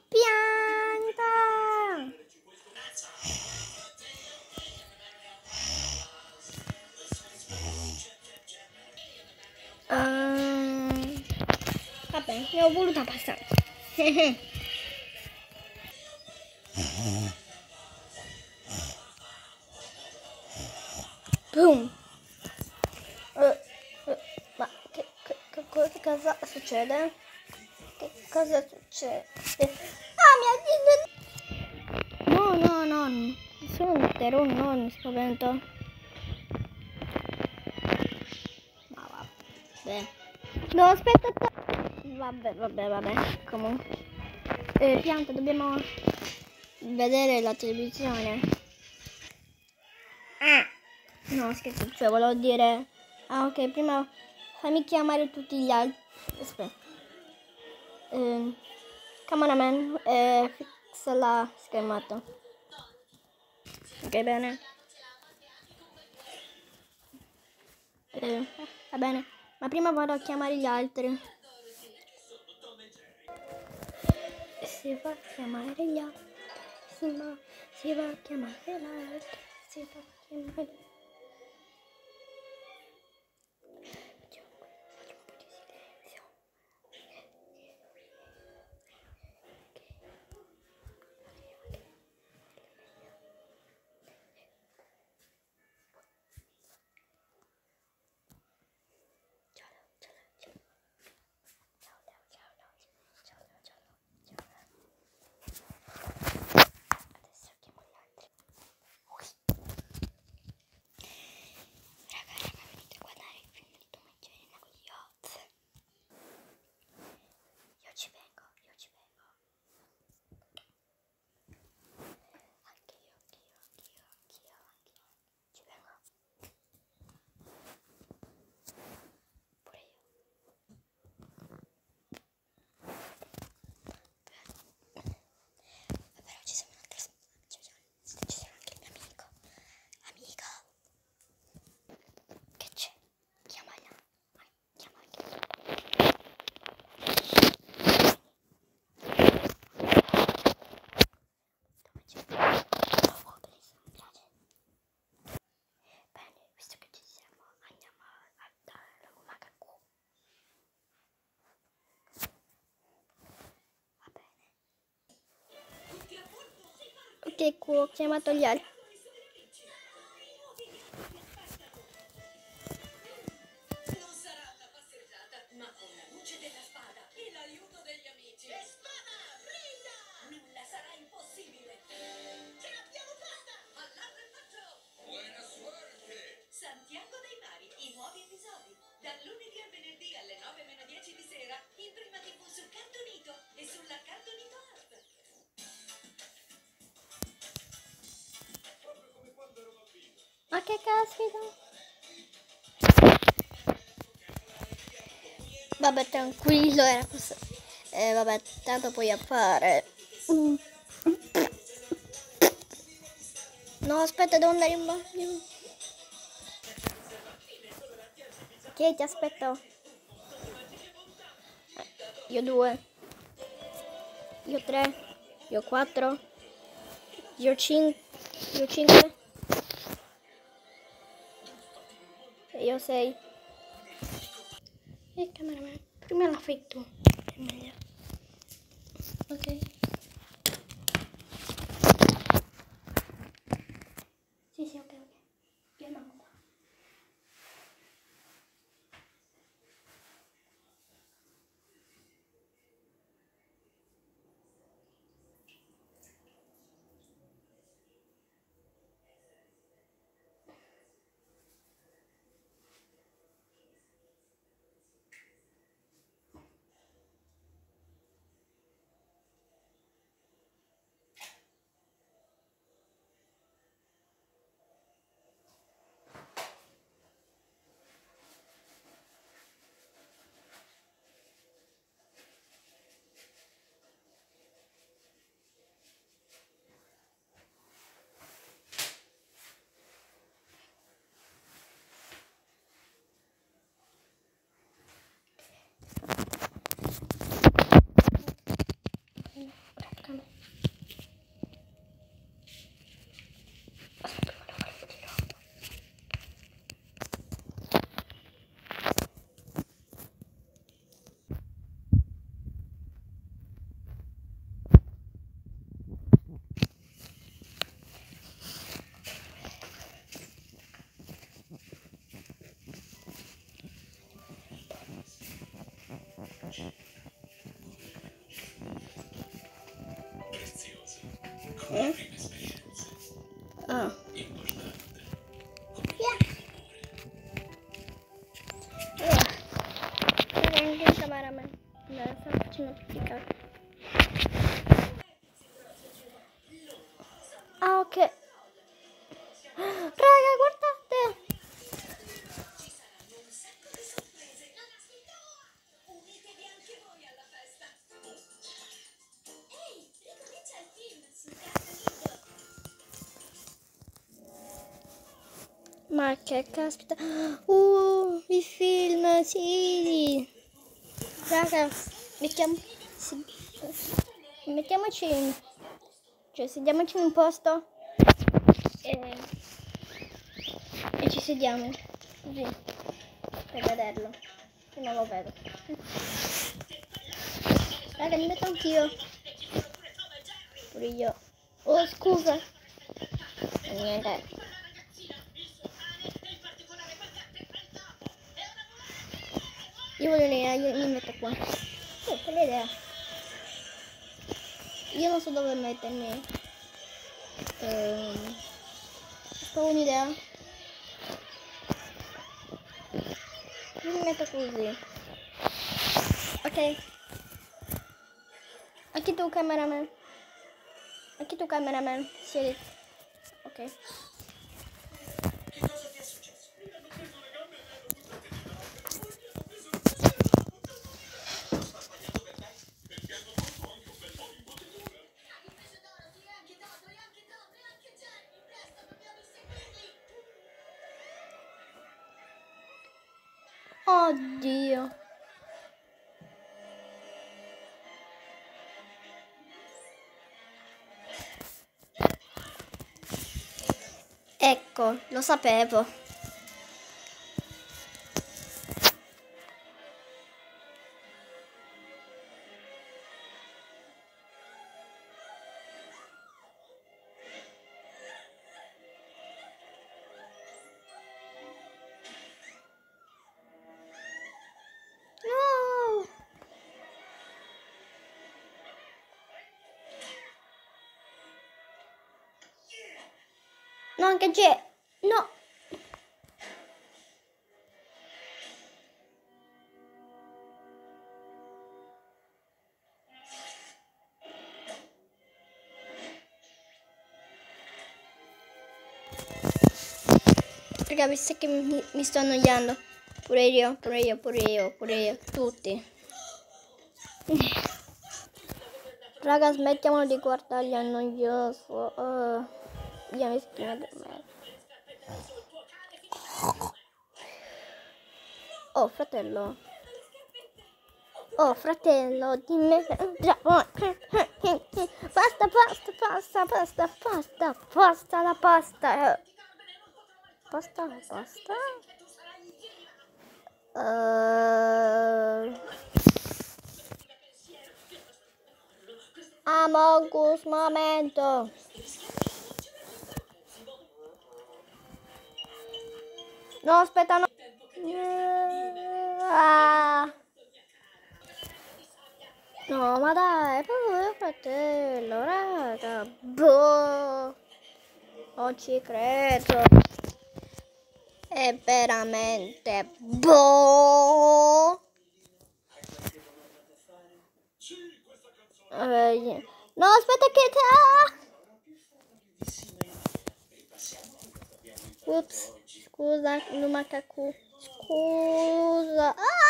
Pianta! Vabbè, ne ho voluta passare. Boom! Ma che cosa succede? Che cosa succede? Ah, mi ha... No, sono un terrore, no, mi spavento. Ma vabbè. No, aspetta. Vabbè, comunque. Pianta, dobbiamo vedere la televisione. No, scherzo, cioè volevo dire... Ah, ok, prima fammi chiamare tutti gli altri. Aspetta. Cameraman, fixa la schermata. Ok, bene. Va bene, ma prima vado a chiamare gli altri. Si va a chiamare gli altri. Si va a chiamare l'altro. Si va a chiamare... Ok, ho chiamato gli altri. Non sarà una passeggiata, ma con la luce della spada e l'aiuto degli amici. E spada, brilla! Nulla sarà impossibile. Ce l'abbiamo fatta! All'arrembaggio! Buona suerte! Santiago dei Mari, i nuovi episodi. Dal lunedì al venerdì alle 9:10 di sera, in prima TV su Cartonito e sulla Cartonito App. Ma che caspita? Vabbè, tranquillo, era questo. Vabbè, tanto puoi affare. No, aspetta, devo andare in bagno. Ok, ti aspetto. Io 2. Io 3. Io 4. Io 5. Io 5. E io 6. E cameraman, prima la fai tu. È meglio. Ok. Sì, ok. Io non. Ah. Anche il cameraman. Me la sta facendo piccare. Ah, ok. Raga, guardate. Ci saranno un sacco di sorprese. Non aspetto! Unitevi anche voi alla festa. Ehi, ricomincia il film su Cartolino. Ma che caspita. Il film, sì. Raga, mettiamoci cioè sediamoci in un posto e ci sediamo così per vederlo. Io non lo vedo. Raga, mi metto anch'io. Pure io. Oh, scusa. Niente. Io voglio un'idea, io mi metto qua. Oh, bella idea. Io non so dove mettermi. Ho un'idea. Io mi metto così. Ok. Anche tu, cameraman. Anche tu, cameraman. Siedi. Ok. Che cosa ti è successo? Oddio. Ecco, lo sapevo. No. No, anche c'è. No. Raga, mi sa che mi sto annoiando. Pure io, tutti. Raga, smettiamo di guardargli è noioso. Via, mi scrive per me. Oh, fratello. Oh, fratello, dimmi. Basta, basta, basta, basta, basta, basta, la pasta. Pasta, la pasta. Amogus, momento. No, aspetta, no. No, ma dai, proprio fratello, raga. Boh. Non ci credo. È veramente boh. No, aspetta che Ups, scusa, Lumacacu. Scusa.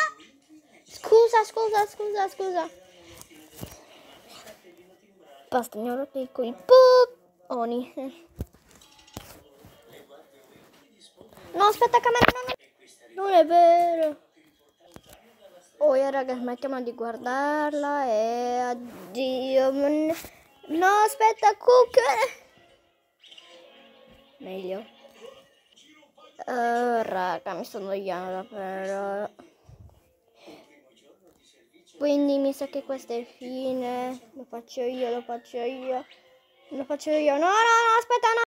Scusa. Basta, mi ho rotto i coglioni. No, aspetta, camera, non è vero. Oh, raga, smettiamo di guardarla e addio. No, aspetta, Cook. Meglio. Raga, mi sto annoiando davvero. Quindi mi sa che questo è il fine. Lo faccio io. No, aspetta, no.